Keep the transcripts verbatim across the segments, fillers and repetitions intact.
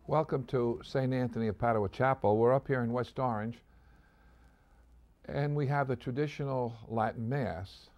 Welcome to Saint Anthony of Padua Chapel. We're up here in West Orange, and we have the traditional Latin Mass.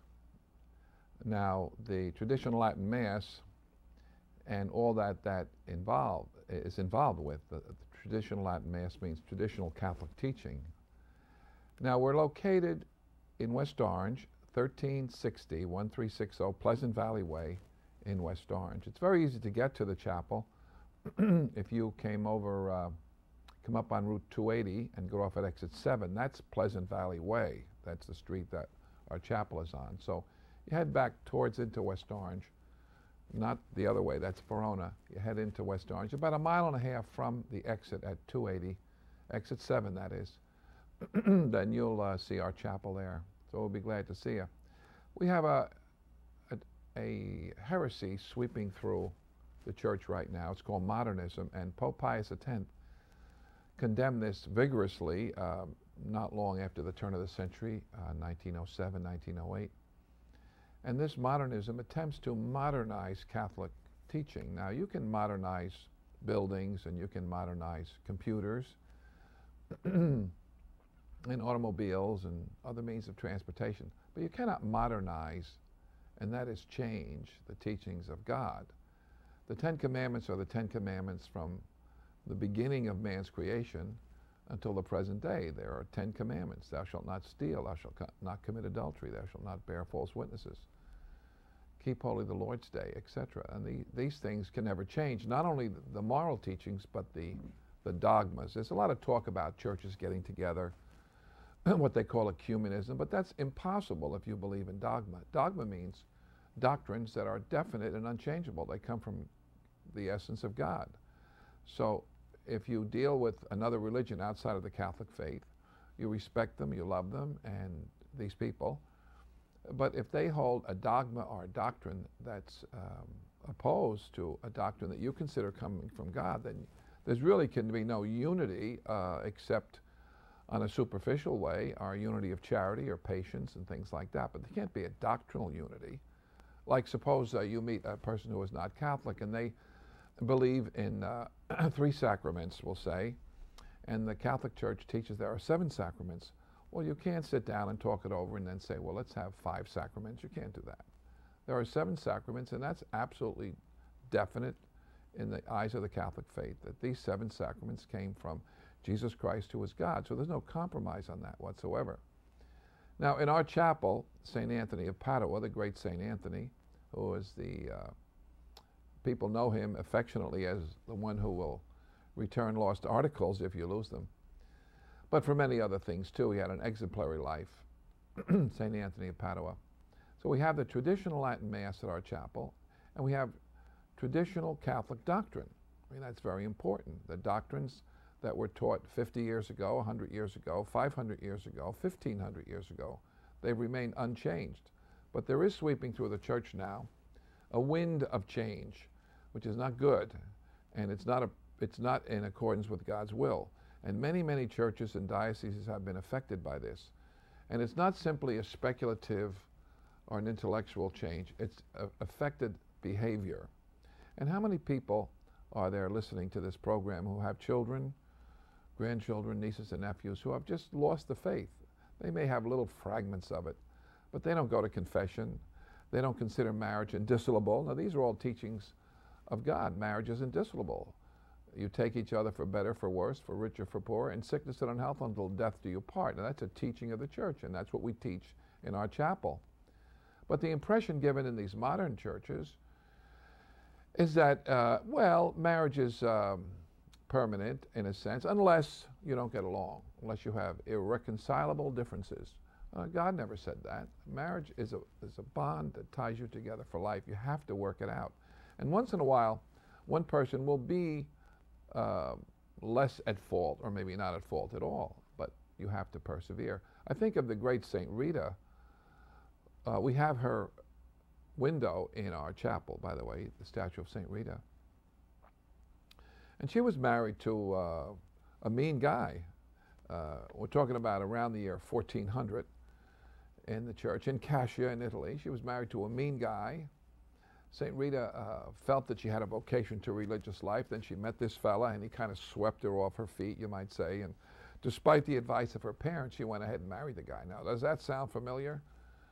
Now, the traditional Latin Mass and all that that involved is involved with the, the traditional Latin Mass means traditional Catholic teaching. Now, we're located in West Orange, thirteen sixty, thirteen sixty Pleasant Valley Way in West Orange. It's very easy to get to the chapel. If you came over, uh, come up on Route two eighty and go off at exit seven, that's Pleasant Valley Way. That's the street that our chapel is on. So you head back towards into West Orange, not the other way, that's Verona. You head into West Orange, about a mile and a half from the exit at two eighty, exit seven that is. Then you'll uh, see our chapel there. So we'll be glad to see you. We have a, a, a heresy sweeping through the church right now. It's called modernism, and Pope Pius X condemned this vigorously um, not long after the turn of the century, uh, nineteen oh seven, nineteen oh eight. And this modernism attempts to modernize Catholic teaching. Now, you can modernize buildings and you can modernize computers and automobiles and other means of transportation, but you cannot modernize, and that is change, the teachings of God. The Ten Commandments are the Ten Commandments from the beginning of man's creation until the present day. There are Ten Commandments. Thou shalt not steal, thou shalt not commit adultery, thou shalt not bear false witnesses, keep holy the Lord's day, et cetera. And the, these things can never change, not only the, the moral teachings, but the, the dogmas. There's a lot of talk about churches getting together, what they call ecumenism, but that's impossible if you believe in dogma. Dogma means doctrines that are definite and unchangeable. They come from the essence of God. So if you deal with another religion outside of the Catholic faith, you respect them, you love them, and these people. But if they hold a dogma or a doctrine that's um, opposed to a doctrine that you consider coming from God, then there's really can be no unity uh, except on a superficial way, our unity of charity or patience and things like that. But there can't be a doctrinal unity. Like suppose uh, you meet a person who is not Catholic and they believe in uh, three sacraments, we'll say, and the Catholic Church teaches there are seven sacraments. Well, you can't sit down and talk it over and then say, well, let's have five sacraments. You can't do that. There are seven sacraments, and that's absolutely definite in the eyes of the Catholic faith, that these seven sacraments came from Jesus Christ, who is God. So there's no compromise on that whatsoever. Now, in our chapel, Saint Anthony of Padua, the great Saint Anthony, who is the, uh, people know him affectionately as the one who will return lost articles if you lose them. But for many other things too, he had an exemplary life, Saint Anthony of Padua. So we have the traditional Latin Mass at our chapel, and we have traditional Catholic doctrine. I mean, that's very important. The doctrines that were taught fifty years ago, one hundred years ago, five hundred years ago, fifteen hundred years ago, they remain unchanged. But there is sweeping through the church now a wind of change, which is not good, and it's not, a, it's not in accordance with God's will. And many, many churches and dioceses have been affected by this. And it's not simply a speculative or an intellectual change, it's a, affected behavior. And how many people are there listening to this program who have children, grandchildren, nieces and nephews who have just lost the faith? They may have little fragments of it, but they don't go to confession. They don't consider marriage indissoluble. Now, these are all teachings of God. Marriage is indissoluble. You take each other for better, for worse, for richer, for poorer, in sickness and unhealth until death do you part. Now, that's a teaching of the church, and that's what we teach in our chapel. But the impression given in these modern churches is that, uh, well, marriage is um, permanent in a sense, unless you don't get along, unless you have irreconcilable differences. Uh, God never said that. Marriage is a, is a bond that ties you together for life. You have to work it out. And once in a while, one person will be uh, less at fault, or maybe not at fault at all, but you have to persevere. I think of the great Saint Rita. Uh, we have her window in our chapel, by the way, the statue of Saint Rita. And she was married to uh, a mean guy. Uh, we're talking about around the year fourteen hundred in the church in Cascia in Italy. She was married to a mean guy Saint Rita uh, felt that she had a vocation to religious life. Then she met this fella, and he kind of swept her off her feet, you might say. And despite the advice of her parents, she went ahead and married the guy. Now, does that sound familiar?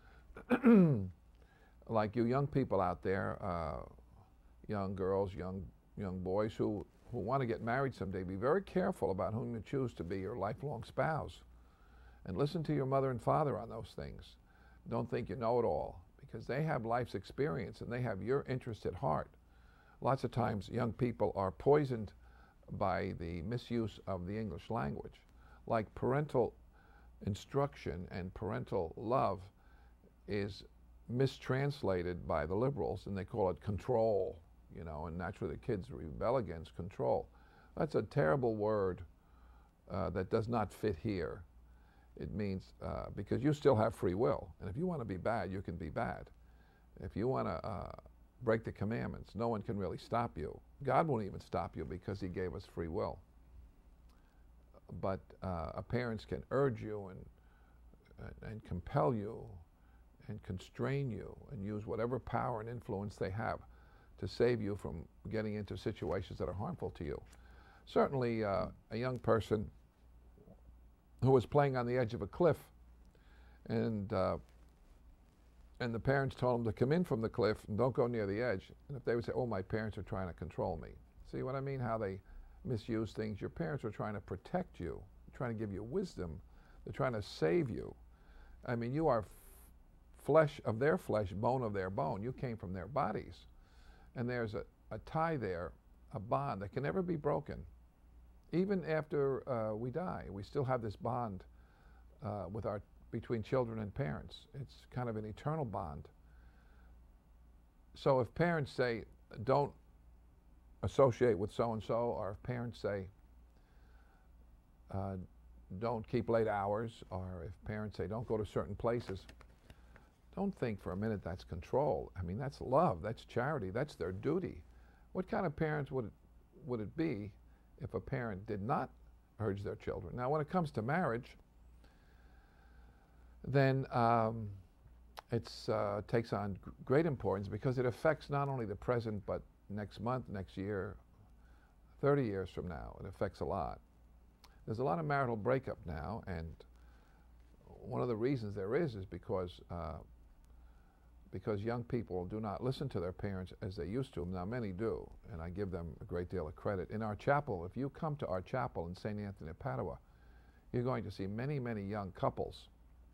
Like you young people out there, uh, young girls, young young boys who, who want to get married someday, be very careful about whom you choose to be your lifelong spouse. And listen to your mother and father on those things. Don't think you know it all, because they have life's experience and they have your interest at heart. Lots of times young people are poisoned by the misuse of the English language. Like parental instruction and parental love is mistranslated by the liberals, and they call it control, you know, and naturally the kids rebel against control. That's a terrible word uh, that does not fit here. It means, uh, because you still have free will, and if you want to be bad, you can be bad. If you want to uh, break the commandments, no one can really stop you. God won't even stop you because he gave us free will. But uh, parents can urge you and, and, and compel you and constrain you and use whatever power and influence they have to save you from getting into situations that are harmful to you. Certainly uh, a young person who was playing on the edge of a cliff, and uh, and the parents told him to come in from the cliff and don't go near the edge. And if they would say, oh, my parents are trying to control me. See what I mean? How they misuse things. Your parents are trying to protect you, trying to give you wisdom. They're trying to save you. I mean, you are flesh of their flesh, bone of their bone. You came from their bodies. And there's a, a tie there, a bond that can never be broken. Even after uh, we die, we still have this bond uh, with our, between children and parents. It's kind of an eternal bond. So if parents say, don't associate with so-and-so, or if parents say, uh, don't keep late hours, or if parents say, don't go to certain places, don't think for a minute that's control. I mean, that's love, that's charity, that's their duty. What kind of parents would it, would it be if a parent did not urge their children? Now, when it comes to marriage, then um, it uh, takes on great importance, because it affects not only the present, but next month, next year, thirty years from now. It affects a lot. There's a lot of marital breakup now, and one of the reasons there is is because uh, because young people do not listen to their parents as they used to. Now, many do, and I give them a great deal of credit. In our chapel, if you come to our chapel in Saint Anthony of Padua, you're going to see many, many young couples.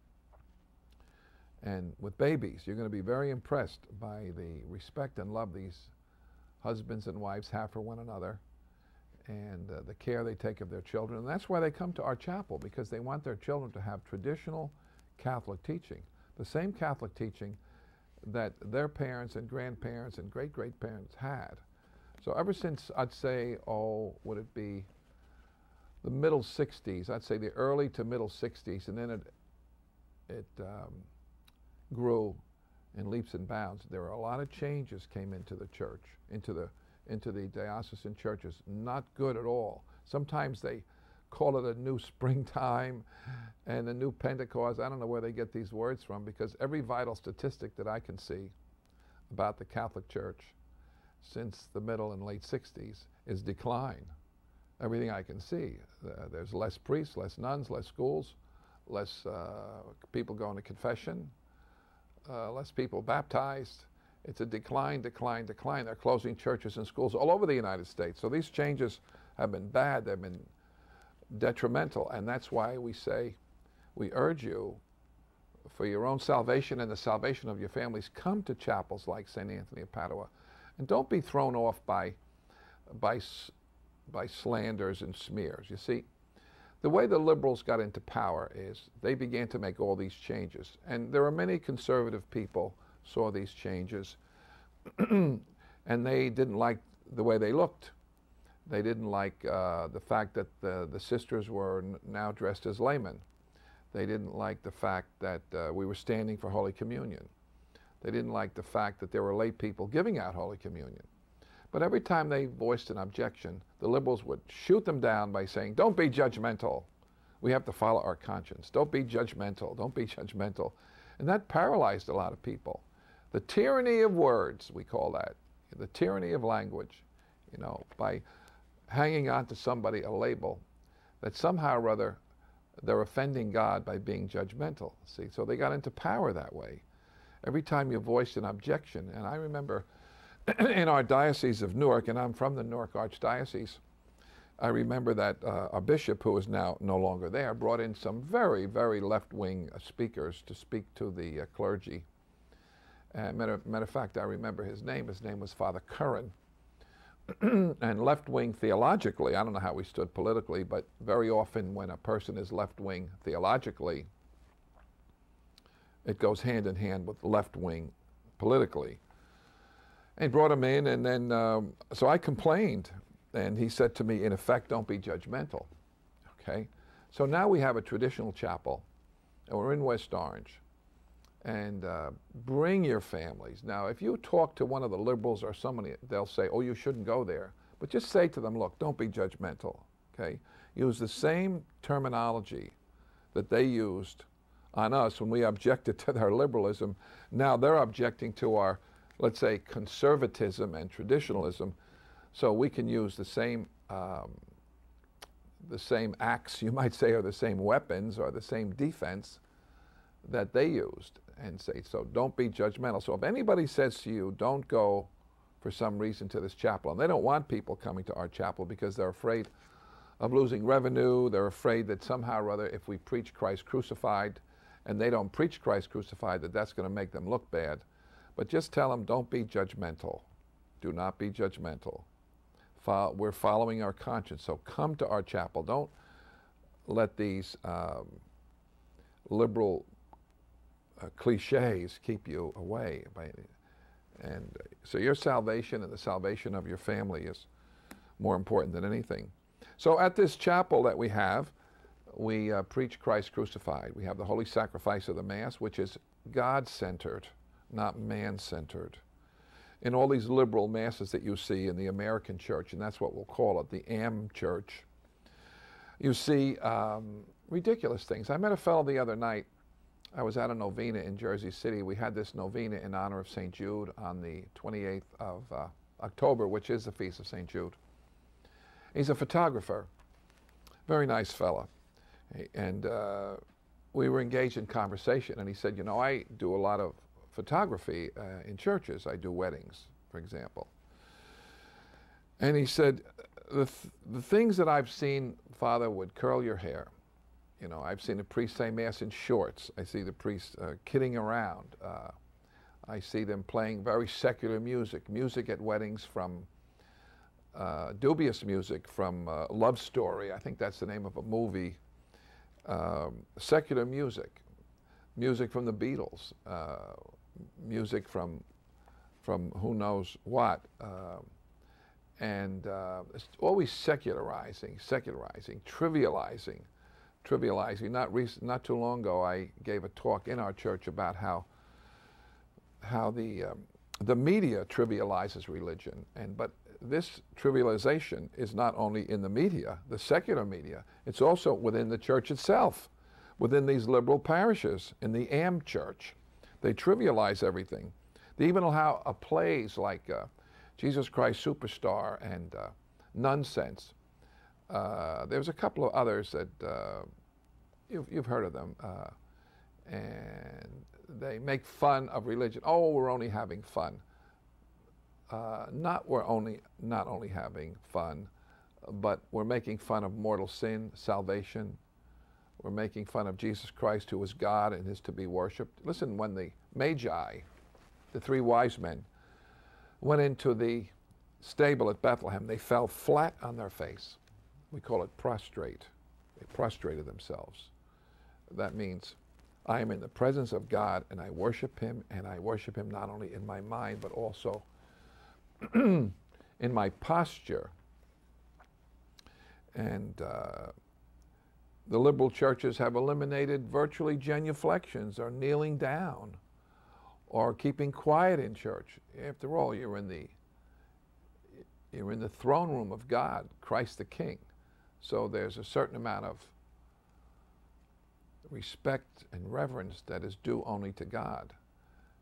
And with babies, you're going to be very impressed by the respect and love these husbands and wives have for one another, and uh, the care they take of their children. And that's why they come to our chapel, because they want their children to have traditional Catholic teaching, the same Catholic teaching that their parents and grandparents and great-great-parents had. So ever since, I'd say, oh, would it be the middle sixties, I'd say the early to middle sixties, and then it, it um, grew in leaps and bounds. There were a lot of changes came into the church, into the, into the diocesan churches, not good at all. Sometimes they call it a new springtime and a new Pentecost. I don't know where they get these words from, because every vital statistic that I can see about the Catholic Church since the middle and late sixties is decline. Everything I can see. Uh, there's less priests, less nuns, less schools, less uh, people going to confession, uh, less people baptized. It's a decline, decline, decline. They're closing churches and schools all over the United States. So these changes have been bad. They've been detrimental, and that's why we say, we urge you, for your own salvation and the salvation of your families, come to chapels like Saint Anthony of Padua, and don't be thrown off by, by, by slanders and smears. You see, the way the liberals got into power is they began to make all these changes, and there are many conservative people saw these changes, and they didn't like the way they looked. They didn't like uh, the fact that the, the sisters were n now dressed as laymen. They didn't like the fact that uh, we were standing for Holy Communion. They didn't like the fact that there were lay people giving out Holy Communion. But every time they voiced an objection, the liberals would shoot them down by saying, don't be judgmental. We have to follow our conscience. Don't be judgmental. Don't be judgmental. And that paralyzed a lot of people. The tyranny of words, we call that. The tyranny of language, you know, by hanging on to somebody a label that somehow or other they're offending God by being judgmental. See, so they got into power that way. Every time you voiced an objection, and I remember in our Diocese of Newark, and I'm from the Newark Archdiocese, I remember that uh, our bishop, who is now no longer there, brought in some very, very left-wing uh, speakers to speak to the uh, clergy. And matter, matter of fact, I remember his name. His name was Father Curran. And left-wing theologically, I don't know how he stood politically, but very often when a person is left-wing theologically, it goes hand in hand with left-wing politically. And he brought him in, and then, um, so I complained, and he said to me, in effect, don't be judgmental, okay? So now we have a traditional chapel, and we're in West Orange, and uh, bring your families. Now, if you talk to one of the liberals or somebody, they'll say, oh, you shouldn't go there. But just say to them, look, don't be judgmental, okay? Use the same terminology that they used on us when we objected to their liberalism. Now they're objecting to our, let's say, conservatism and traditionalism. So we can use the same, um, the same axe, you might say, or the same weapons or the same defense that they used, and say, so don't be judgmental. So if anybody says to you, don't go for some reason to this chapel, and they don't want people coming to our chapel because they're afraid of losing revenue, they're afraid that somehow or other if we preach Christ crucified, and they don't preach Christ crucified, that that's going to make them look bad. But just tell them, don't be judgmental. Do not be judgmental. Fo- we're following our conscience, so come to our chapel. Don't let these um, liberal uh, cliches keep you away. By, and so your salvation and the salvation of your family is more important than anything. So at this chapel that we have, we uh, preach Christ crucified. We have the holy sacrifice of the Mass, which is God-centered, not man-centered. In all these liberal masses that you see in the American church, and that's what we'll call it, the A M church, you see um, ridiculous things. I met a fellow the other night. I was at a novena in Jersey City. We had this novena in honor of Saint Jude on the twenty-eighth of uh, October, which is the Feast of Saint Jude. He's a photographer, very nice fella. And uh, we were engaged in conversation, and he said, you know, I do a lot of photography uh, in churches. I do weddings, for example. And he said, the, th the things that I've seen, Father, would curl your hair. You know, I've seen the priest say Mass in shorts. I see the priest uh, kidding around. Uh, I see them playing very secular music, music at weddings from uh, dubious music from uh, Love Story. I think that's the name of a movie. Um, secular music, music from the Beatles, uh, music from from who knows what, uh, and uh, it's always secularizing, secularizing, trivializing, trivializing. Not recent, not too long ago, I gave a talk in our church about how how the um, the media trivializes religion, and but. This trivialization is not only in the media, the secular media, it's also within the church itself, within these liberal parishes, in the A M church. They trivialize everything. They even allow uh, plays like uh, Jesus Christ Superstar and uh, Nonsense. Uh, there's a couple of others that uh, you've, you've heard of them. Uh, and they make fun of religion. Oh, we're only having fun. Uh, not we're only not only having fun, but we're making fun of mortal sin, salvation. We're making fun of Jesus Christ, who is God and is to be worshipped. Listen, when the Magi, the three wise men, went into the stable at Bethlehem, they fell flat on their face. We call it prostrate. They prostrated themselves. That means I am in the presence of God and I worship Him, and I worship Him not only in my mind, but also in my posture. And uh, the liberal churches have eliminated virtually genuflections or kneeling down or keeping quiet in church. After all, you're in the you're in the throne room of God, Christ the King. So there's a certain amount of respect and reverence that is due only to God.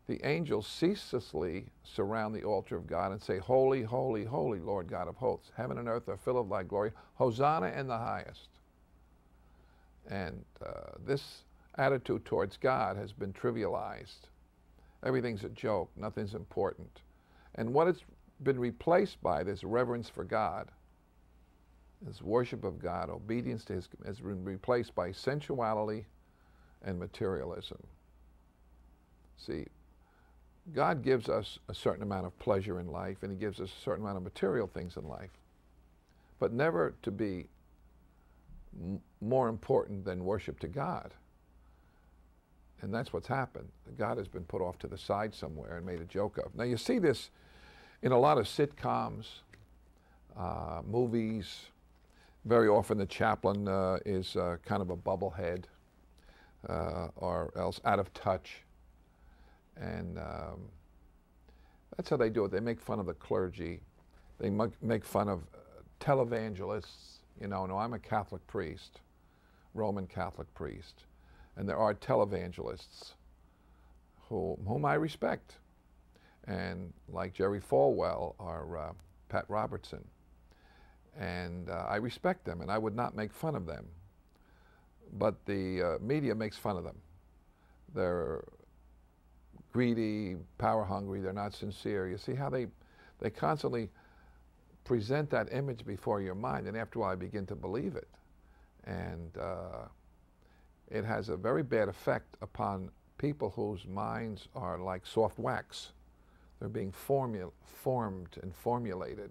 the angels ceaselessly surround the altar of God and say, "Holy, holy, holy, Lord God of hosts. Heaven and earth are full of thy glory. Hosanna in the highest." And uh, this attitude towards God has been trivialized. Everything's a joke. Nothing's important. And what it's been replaced by, this reverence for God, this worship of God, obedience to His, has been replaced by sensuality and materialism. See, God gives us a certain amount of pleasure in life, and He gives us a certain amount of material things in life, but never to be m- more important than worship to God. And that's what's happened. God has been put off to the side somewhere and made a joke of. Now you see this in a lot of sitcoms, uh, movies. Very often the chaplain uh, is uh, kind of a bubblehead, uh, or else out of touch. And um, that's how they do it. They make fun of the clergy. They make fun of uh, televangelists. You know, no, I'm a Catholic priest, Roman Catholic priest. And there are televangelists who, whom I respect. And like Jerry Falwell or uh, Pat Robertson. And uh, I respect them, and I would not make fun of them. But the uh, media makes fun of them. They're greedy, power hungry, they're not sincere. You see how they, they constantly present that image before your mind, and after a while I begin to believe it. And uh, it has a very bad effect upon people whose minds are like soft wax. They're being formul- formed and formulated.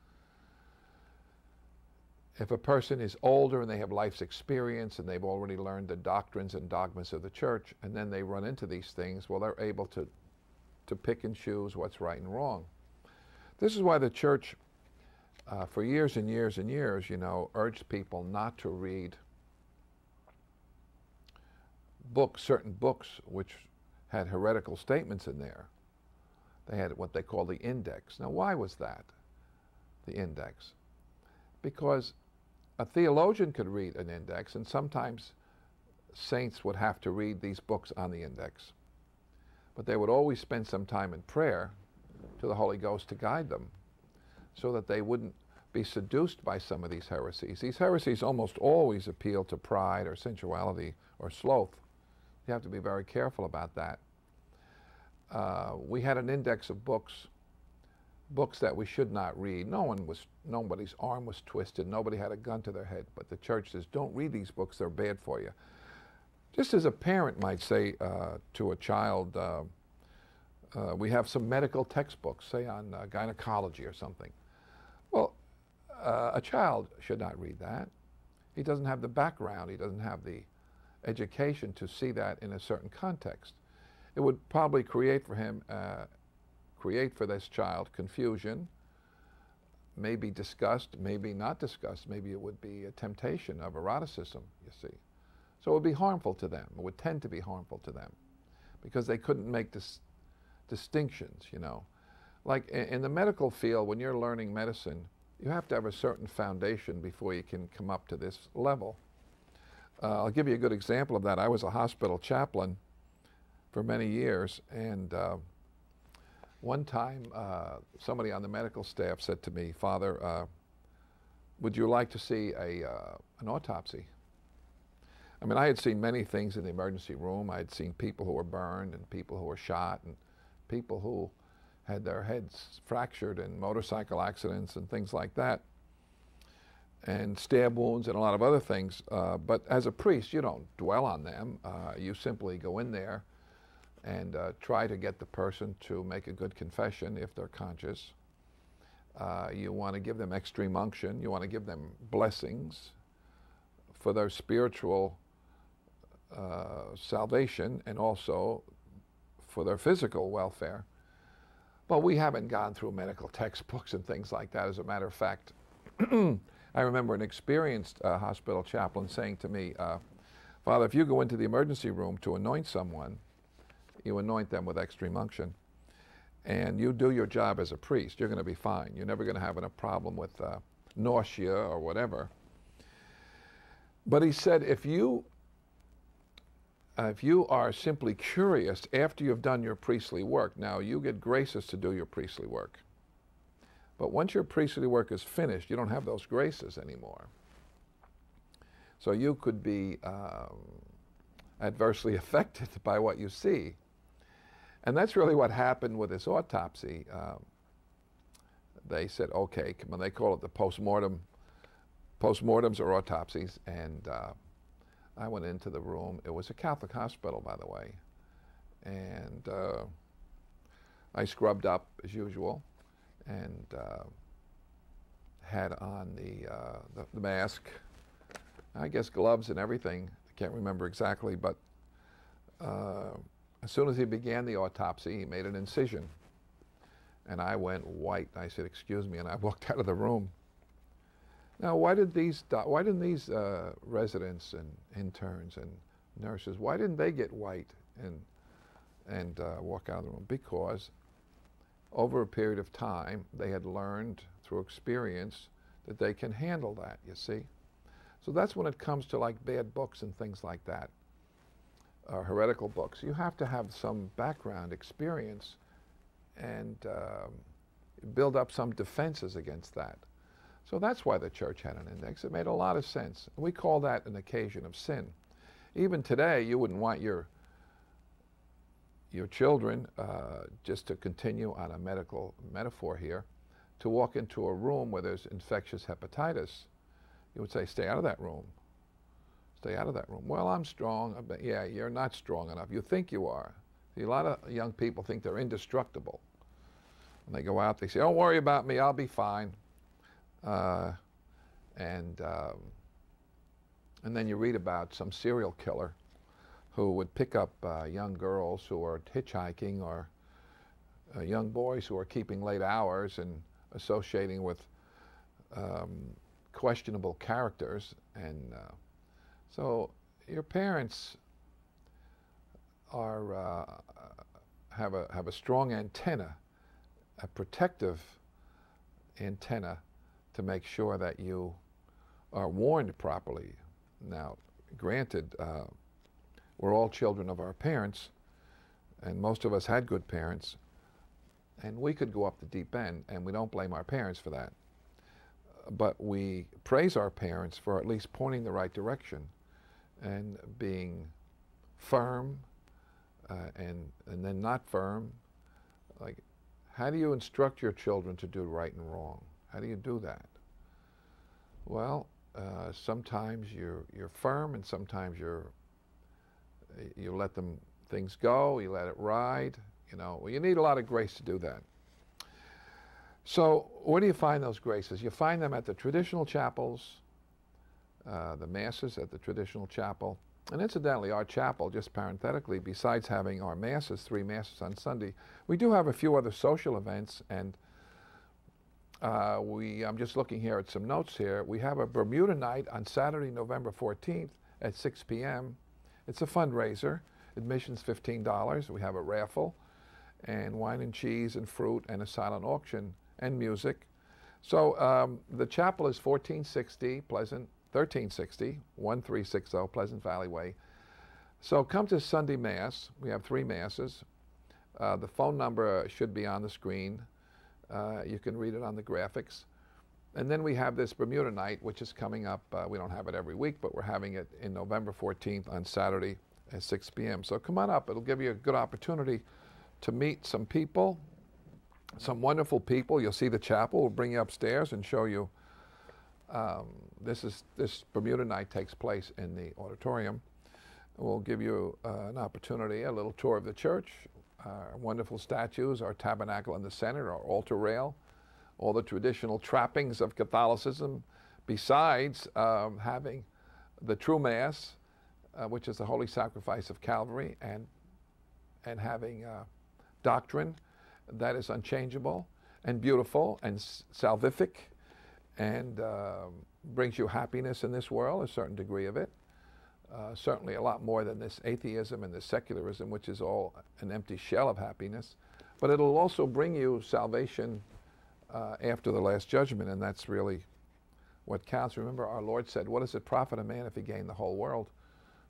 If a person is older and they have life's experience and they've already learned the doctrines and dogmas of the church, and then they run into these things, well, they're able to, to pick and choose what's right and wrong. This is why the church, uh, for years and years and years, you know, urged people not to read books, certain books which had heretical statements in there. They had what they call the index. Now, why was that, the index? Because a theologian could read an index, and sometimes saints would have to read these books on the index. But they would always spend some time in prayer to the Holy Ghost to guide them, so that they wouldn't be seduced by some of these heresies. These heresies almost always appeal to pride or sensuality or sloth. You have to be very careful about that. Uh, we had an index of books, books that we should not read. No one was, nobody's arm was twisted. Nobody had a gun to their head. But the church says, don't read these books. They're bad for you. Just as a parent might say uh, to a child, uh, uh, we have some medical textbooks, say on uh, gynecology or something. Well, uh, a child should not read that. He doesn't have the background. He doesn't have the education to see that in a certain context. It would probably create for him, uh, create for this child confusion, maybe disgust, maybe not disgust, maybe it would be a temptation of eroticism, you see. So it would be harmful to them. It would tend to be harmful to them because they couldn't make dis distinctions, you know. Like in, in the medical field, when you're learning medicine, you have to have a certain foundation before you can come up to this level. Uh, I'll give you a good example of that. I was a hospital chaplain for many years, and uh, one time uh, somebody on the medical staff said to me, "Father, uh, would you like to see a, uh, an autopsy?" I mean, I had seen many things in the emergency room. I had seen people who were burned and people who were shot and people who had their heads fractured in motorcycle accidents and things like that, and stab wounds and a lot of other things. Uh, but as a priest, you don't dwell on them. Uh, you simply go in there and uh, try to get the person to make a good confession if they're conscious. Uh, you want to give them extreme unction. You want to give them blessings for their spiritual uh, salvation and also for their physical welfare. But we haven't gone through medical textbooks and things like that. As a matter of fact, I remember an experienced uh, hospital chaplain saying to me, uh, "Father, if you go into the emergency room to anoint someone, you anoint them with extreme unction, and you do your job as a priest, you're going to be fine. You're never going to have a problem with uh, nausea or whatever." But he said, if you uh, if you are simply curious after you've done your priestly work, now you get graces to do your priestly work. But once your priestly work is finished, you don't have those graces anymore. So you could be um, adversely affected by what you see. And that's really what happened with this autopsy. Um, they said, okay, come on, they call it the postmortem, postmortems or autopsies. And uh, I went into the room. It was a Catholic hospital, by the way. And uh, I scrubbed up as usual and uh, had on the, uh, the, the mask, I guess gloves and everything. I can't remember exactly, but uh, as soon as he began the autopsy, he made an incision. And I went white. I said, excuse me, and I walked out of the room. Now, why did these, why didn't these uh, residents and interns and nurses, why didn't they get white and, and uh, walk out of the room? Because over a period of time, they had learned through experience that they can handle that, you see? So that's when it comes to like bad books and things like that, uh, heretical books. You have to have some background experience and um, build up some defenses against that. So that's why the church had an index. It made a lot of sense. We call that an occasion of sin. Even today, you wouldn't want your your children, uh, just to continue on a medical metaphor here, to walk into a room where there's infectious hepatitis. You would say, stay out of that room. Stay out of that room. Well, I'm strong. But yeah, you're not strong enough. You think you are. See, a lot of young people think they're indestructible. When they go out, they say, don't worry about me, I'll be fine. Uh, and, um, and then you read about some serial killer who would pick up uh, young girls who are hitchhiking or uh, young boys who are keeping late hours and associating with um, questionable characters. And uh, so your parents are, uh, have, a, have a strong antenna, a protective antenna to make sure that you are warned properly. Now, granted, uh, we're all children of our parents, and most of us had good parents, and we could go up the deep end, and we don't blame our parents for that. But we praise our parents for at least pointing the right direction and being firm uh, and, and then not firm. Like, how do you instruct your children to do right and wrong? How do you do that? Well, uh, sometimes you're, you're firm, and sometimes you're you let them things go, you let it ride, you know. Well, you need a lot of grace to do that. So where do you find those graces? You find them at the traditional chapels, uh, the masses at the traditional chapel. And incidentally, our chapel, just parenthetically, besides having our masses, three masses on Sunday, we do have a few other social events. And uh, we, I'm just looking here at some notes here. We have a Bermuda night on Saturday, November fourteenth at six p m It's a fundraiser. Admission's fifteen dollars. We have a raffle and wine and cheese and fruit and a silent auction and music. So um, the chapel is fourteen sixty Pleasant, thirteen sixty, one three six zero Pleasant Valley Way. So come to Sunday Mass. We have three Masses. Uh, the phone number should be on the screen. Uh, you can read it on the graphics. And then we have this Bermuda night, which is coming up. Uh, we don't have it every week, but we're having it in November fourteenth on Saturday at six p m So come on up. It'll give you a good opportunity to meet some people, some wonderful people. You'll see the chapel. We'll bring you upstairs and show you. Um, this is this Bermuda night takes place in the auditorium. We'll give you uh, an opportunity, a little tour of the church, our wonderful statues, our tabernacle in the center, our altar rail, all the traditional trappings of Catholicism, besides um, having the true Mass, uh, which is the holy sacrifice of Calvary, and, and having uh, doctrine that is unchangeable and beautiful and salvific and uh, brings you happiness in this world, a certain degree of it. Uh, certainly a lot more than this atheism and this secularism, which is all an empty shell of happiness. But it'll also bring you salvation Uh, after the Last Judgment, and that's really what counts. Remember, our Lord said, what does it profit a man if he gain the whole world,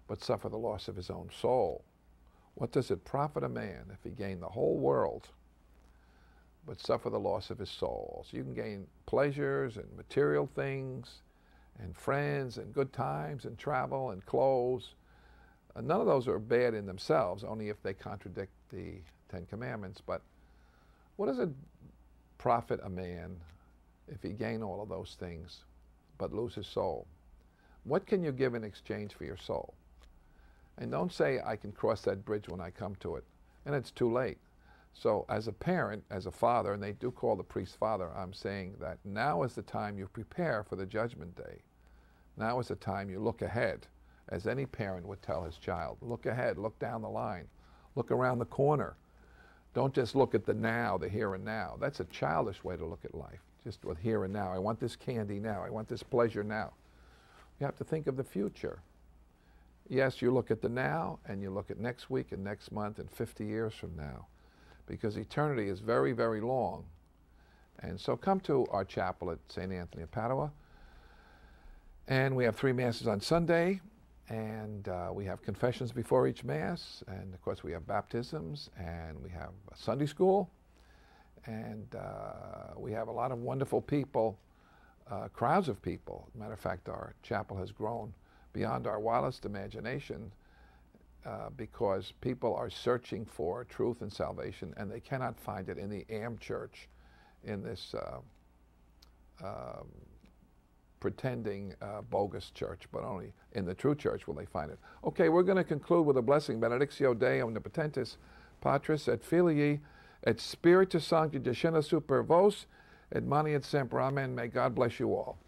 but suffer the loss of his own soul. What does it profit a man if he gain the whole world, but suffer the loss of his soul? So you can gain pleasures and material things and friends and good times and travel and clothes. And none of those are bad in themselves, only if they contradict the Ten Commandments. But what does it profit a man if he gain all of those things but lose his soul? What can you give in exchange for your soul? And don't say, I can cross that bridge when I come to it. And it's too late. So as a parent, as a father, and they do call the priest father, I'm saying that now is the time you prepare for the judgment day. Now is the time you look ahead, as any parent would tell his child. Look ahead, look down the line, look around the corner. Don't just look at the now, the here and now. That's a childish way to look at life, just with here and now. I want this candy now. I want this pleasure now. You have to think of the future. Yes, you look at the now, and you look at next week and next month and fifty years from now, because eternity is very, very long. And so come to our chapel at Saint Anthony of Padua. And we have three Masses on Sunday, and uh, we have confessions before each Mass, and of course we have baptisms, and we have a Sunday school, and uh, we have a lot of wonderful people, uh, crowds of people. Matter of fact, our chapel has grown beyond our wildest imagination uh, because people are searching for truth and salvation, and they cannot find it in the Am Church, in this uh, uh, pretending uh, bogus church, but only in the true church will they find it. Okay, we're going to conclude with a blessing. Benedictio Dei omnipotentis, Patris et Filii et Spiritus Sancti descenda super vos, et manet semper. Amen. May God bless you all.